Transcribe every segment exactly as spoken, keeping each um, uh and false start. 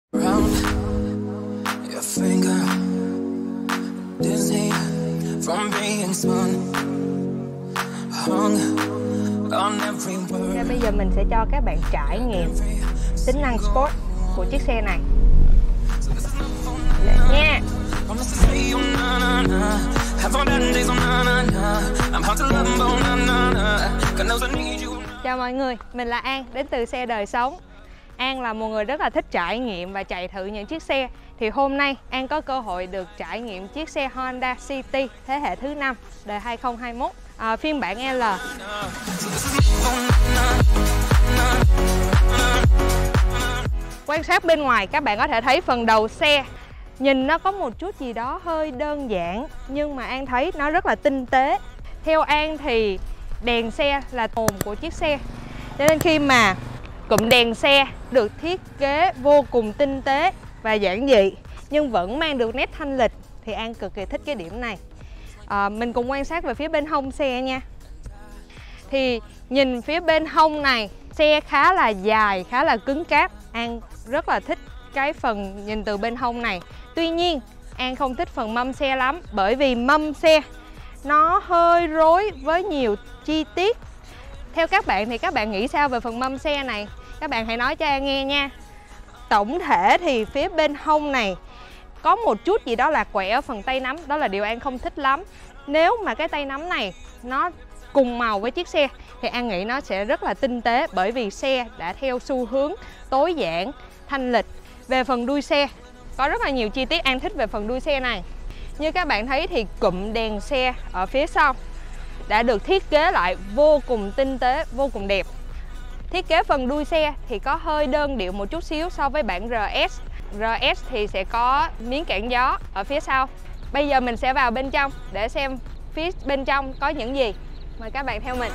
Và bây giờ mình sẽ cho các bạn trải nghiệm tính năng Sport của chiếc xe này. Để nha. Chào mọi người, mình là An, đến từ Xe Đời Sống. An là một người rất là thích trải nghiệm và chạy thử những chiếc xe. Thì hôm nay An có cơ hội được trải nghiệm chiếc xe Honda City thế hệ thứ năm đời hai không hai mốt, à, phiên bản L. Quan sát bên ngoài các bạn có thể thấy phần đầu xe nhìn nó có một chút gì đó hơi đơn giản, nhưng mà An thấy nó rất là tinh tế. Theo An thì đèn xe là hồn của chiếc xe, cho nên khi mà cụm đèn xe được thiết kế vô cùng tinh tế và giản dị nhưng vẫn mang được nét thanh lịch thì An cực kỳ thích cái điểm này. À, mình cùng quan sát về phía bên hông xe nha. Thì nhìn phía bên hông này, xe khá là dài, khá là cứng cáp. An rất là thích cái phần nhìn từ bên hông này. Tuy nhiên An không thích phần mâm xe lắm, bởi vì mâm xe nó hơi rối với nhiều chi tiết. Theo các bạn thì các bạn nghĩ sao về phần mâm xe này? Các bạn hãy nói cho An nghe nha. Tổng thể thì phía bên hông này có một chút gì đó lạc quẻ ở phần tay nắm, đó là điều An không thích lắm. Nếu mà cái tay nắm này nó cùng màu với chiếc xe thì An nghĩ nó sẽ rất là tinh tế, bởi vì xe đã theo xu hướng tối giản, thanh lịch. Về phần đuôi xe có rất là nhiều chi tiết An thích về phần đuôi xe này. Như các bạn thấy thì cụm đèn xe ở phía sau đã được thiết kế lại vô cùng tinh tế, vô cùng đẹp. Thiết kế phần đuôi xe thì có hơi đơn điệu một chút xíu so với bản rờ ét. rờ ét thì sẽ có miếng cản gió ở phía sau. Bây giờ mình sẽ vào bên trong để xem phía bên trong có những gì. Mời các bạn theo mình.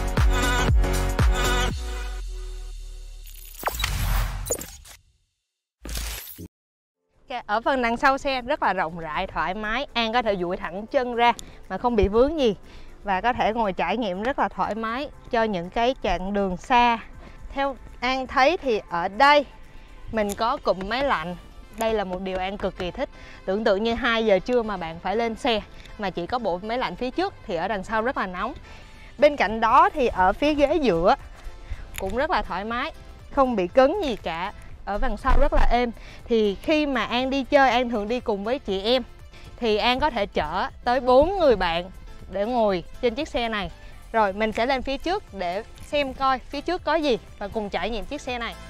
Ở phần đằng sau xe rất là rộng rãi, thoải mái. An có thể duỗi thẳng chân ra mà không bị vướng gì, và có thể ngồi trải nghiệm rất là thoải mái cho những cái chặng đường xa. Theo An thấy thì ở đây mình có cụm máy lạnh. Đây là một điều An cực kỳ thích. Tưởng tượng như hai giờ trưa mà bạn phải lên xe mà chỉ có bộ máy lạnh phía trước thì ở đằng sau rất là nóng. Bên cạnh đó thì ở phía ghế giữa cũng rất là thoải mái, không bị cứng gì cả. Ở đằng sau rất là êm. Thì khi mà An đi chơi, An thường đi cùng với chị em, thì An có thể chở tới bốn người bạn để ngồi trên chiếc xe này. Rồi mình sẽ lên phía trước để xem coi phía trước có gì và cùng trải nghiệm chiếc xe này.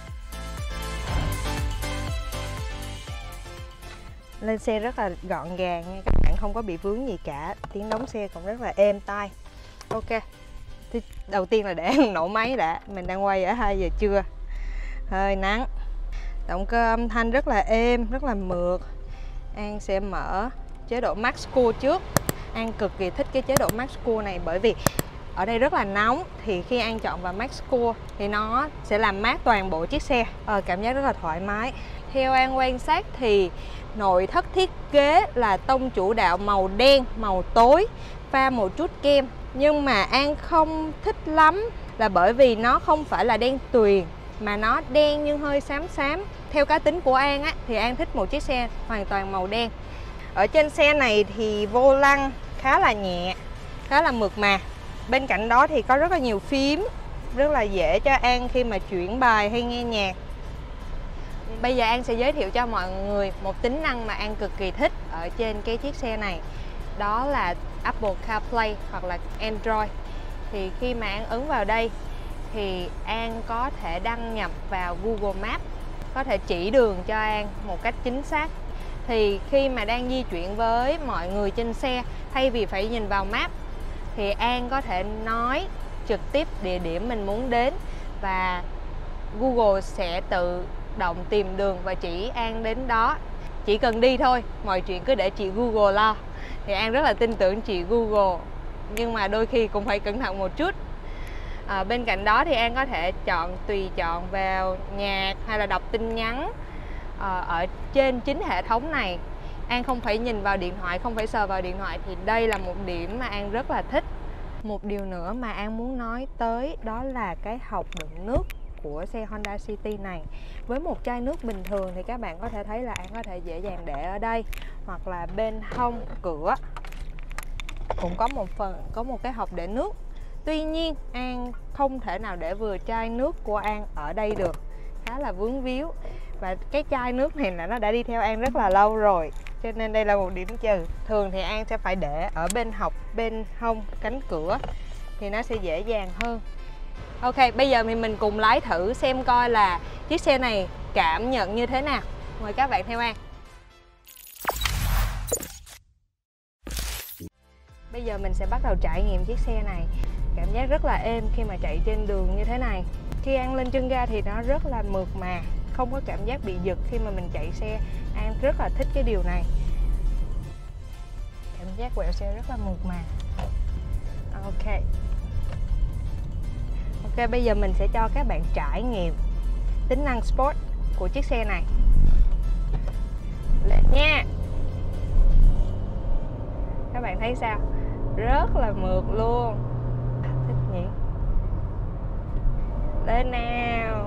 Lên xe rất là gọn gàng nha các bạn, không có bị vướng gì cả. Tiếng đóng xe cũng rất là êm tai. Ok, thì đầu tiên là để nổ máy đã. Mình đang quay ở hai giờ trưa, hơi nắng. Động cơ âm thanh rất là êm, rất là mượt. An sẽ mở chế độ Max Cool trước. An cực kỳ thích cái chế độ Max Cool này, bởi vì ở đây rất là nóng. Thì khi An chọn vào Max Cool thì nó sẽ làm mát toàn bộ chiếc xe. Ờ, cảm giác rất là thoải mái. Theo An quan sát thì nội thất thiết kế là tông chủ đạo màu đen, màu tối, pha một chút kem. Nhưng mà An không thích lắm là bởi vì nó không phải là đen tuyền, mà nó đen nhưng hơi xám xám. Theo cá tính của An á, thì An thích một chiếc xe hoàn toàn màu đen. Ở trên xe này thì vô lăng khá là nhẹ, khá là mượt mà. Bên cạnh đó thì có rất là nhiều phím, rất là dễ cho An khi mà chuyển bài hay nghe nhạc. Bây giờ An sẽ giới thiệu cho mọi người một tính năng mà An cực kỳ thích ở trên cái chiếc xe này. Đó là Apple CarPlay hoặc là Android. Thì khi mà An ấn vào đây thì An có thể đăng nhập vào Google Maps, có thể chỉ đường cho An một cách chính xác. Thì khi mà đang di chuyển với mọi người trên xe, thay vì phải nhìn vào map thì An có thể nói trực tiếp địa điểm mình muốn đến, và Google sẽ tự động tìm đường và chỉ An đến đó. Chỉ cần đi thôi, mọi chuyện cứ để chị Google lo. Thì An rất là tin tưởng chị Google, nhưng mà đôi khi cũng phải cẩn thận một chút. À, bên cạnh đó thì An có thể chọn tùy chọn vào nhạc hay là đọc tin nhắn à, ở trên chính hệ thống này. An không phải nhìn vào điện thoại, không phải sờ vào điện thoại, thì đây là một điểm mà An rất là thích. Một điều nữa mà An muốn nói tới đó là cái hộc đựng nước của xe Honda City này. Với một chai nước bình thường thì các bạn có thể thấy là An có thể dễ dàng để ở đây, hoặc là bên hông cửa cũng có một phần có một cái hộp để nước. Tuy nhiên An không thể nào để vừa chai nước của An ở đây được, khá là vướng víu. Và cái chai nước này là nó đã đi theo An rất là lâu rồi, cho nên đây là một điểm trừ. Thường thì An sẽ phải để ở bên hộc, bên hông cánh cửa thì nó sẽ dễ dàng hơn. Ok, bây giờ thì mình cùng lái thử xem coi là chiếc xe này cảm nhận như thế nào. Mời các bạn theo An. Bây giờ mình sẽ bắt đầu trải nghiệm chiếc xe này. Cảm giác rất là êm khi mà chạy trên đường như thế này. Khi An lên chân ga thì nó rất là mượt mà, không có cảm giác bị giật khi mà mình chạy xe. An rất là thích cái điều này. Cảm giác quẹo xe rất là mượt mà. Ok. Ok, bây giờ mình sẽ cho các bạn trải nghiệm tính năng Sport của chiếc xe này. Lên nha. Các bạn thấy sao? Rất là mượt luôn. Thích nhỉ? Lên nào.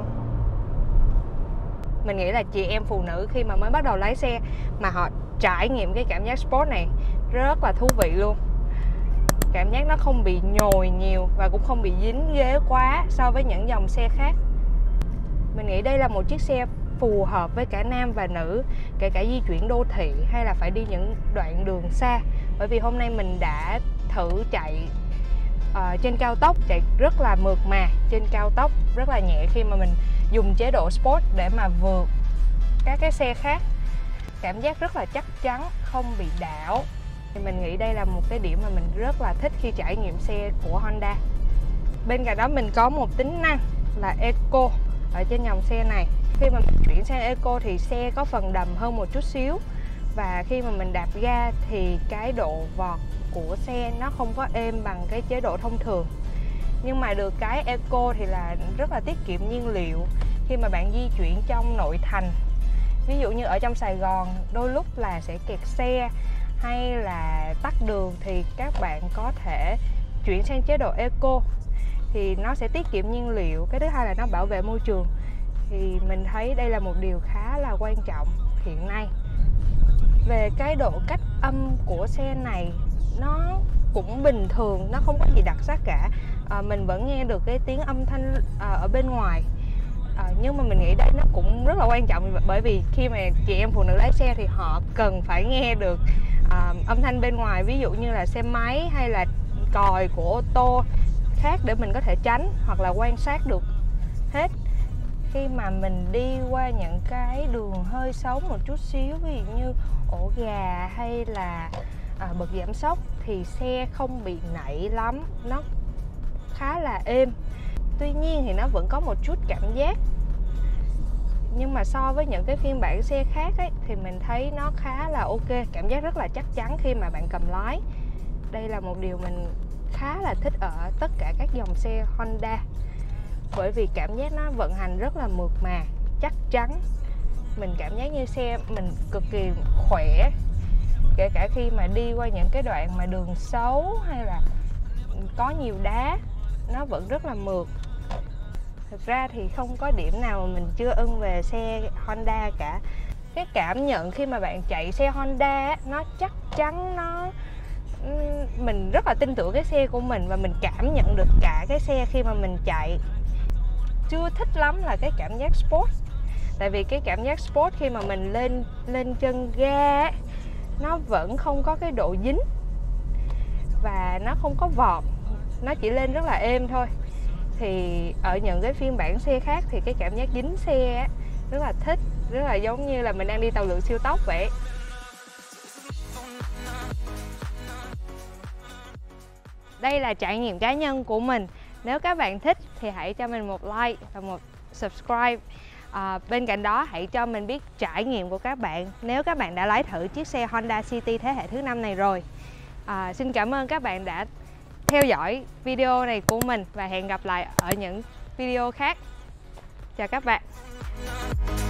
Mình nghĩ là chị em phụ nữ khi mà mới bắt đầu lái xe mà họ trải nghiệm cái cảm giác Sport này rất là thú vị luôn. Cảm giác nó không bị nhồi nhiều và cũng không bị dính ghế quá so với những dòng xe khác. Mình nghĩ đây là một chiếc xe phù hợp với cả nam và nữ, kể cả di chuyển đô thị hay là phải đi những đoạn đường xa. Bởi vì hôm nay mình đã thử chạy uh, trên cao tốc, chạy rất là mượt mà trên cao tốc, rất là nhẹ khi mà mình dùng chế độ Sport để mà vượt các cái xe khác. Cảm giác rất là chắc chắn, không bị đảo. Thì mình nghĩ đây là một cái điểm mà mình rất là thích khi trải nghiệm xe của Honda. Bên cạnh đó mình có một tính năng là Eco ở trên dòng xe này. Khi mà mình chuyển sang Eco thì xe có phần đầm hơn một chút xíu. Và khi mà mình đạp ga thì cái độ vọt của xe nó không có êm bằng cái chế độ thông thường. Nhưng mà được cái Eco thì là rất là tiết kiệm nhiên liệu khi mà bạn di chuyển trong nội thành. Ví dụ như ở trong Sài Gòn đôi lúc là sẽ kẹt xe hay là tắc đường thì các bạn có thể chuyển sang chế độ Eco thì nó sẽ tiết kiệm nhiên liệu. Cái thứ hai là nó bảo vệ môi trường. Thì mình thấy đây là một điều khá là quan trọng hiện nay. Về cái độ cách âm của xe này nó cũng bình thường, nó không có gì đặc sắc cả. à, Mình vẫn nghe được cái tiếng âm thanh à, ở bên ngoài. à, Nhưng mà mình nghĩ đây nó cũng rất là quan trọng, bởi vì khi mà chị em phụ nữ lái xe thì họ cần phải nghe được à, âm thanh bên ngoài. Ví dụ như là xe máy hay là còi của ô tô khác để mình có thể tránh hoặc là quan sát được hết. Khi mà mình đi qua những cái đường hơi xấu một chút xíu, ví dụ như ổ gà hay là à, bật giảm sóc thì xe không bị nảy lắm, nó khá là êm. Tuy nhiên thì nó vẫn có một chút cảm giác, nhưng mà so với những cái phiên bản xe khác ấy, thì mình thấy nó khá là ok. Cảm giác rất là chắc chắn khi mà bạn cầm lái. Đây là một điều mình khá là thích ở tất cả các dòng xe Honda, bởi vì cảm giác nó vận hành rất là mượt mà, chắc chắn. Mình cảm giác như xe mình cực kỳ khỏe, kể cả khi mà đi qua những cái đoạn mà đường xấu hay là có nhiều đá, nó vẫn rất là mượt. Thực ra thì không có điểm nào mà mình chưa ưng về xe Honda cả. Cái cảm nhận khi mà bạn chạy xe Honda nó chắc chắn, nó mình rất là tin tưởng cái xe của mình và mình cảm nhận được cả cái xe khi mà mình chạy. Chưa thích lắm là cái cảm giác Sport. Tại vì cái cảm giác Sport khi mà mình lên lên chân ga nó vẫn không có cái độ dính và nó không có vọt, nó chỉ lên rất là êm thôi. Thì ở những cái phiên bản xe khác thì cái cảm giác dính xe rất là thích, rất là giống như là mình đang đi tàu lượn siêu tốc vậy. Đây là trải nghiệm cá nhân của mình. Nếu các bạn thích thì hãy cho mình một like và một subscribe. À, bên cạnh đó hãy cho mình biết trải nghiệm của các bạn nếu các bạn đã lái thử chiếc xe Honda City thế hệ thứ năm này rồi. À, xin cảm ơn các bạn đã theo dõi video này của mình và hẹn gặp lại ở những video khác. Chào các bạn.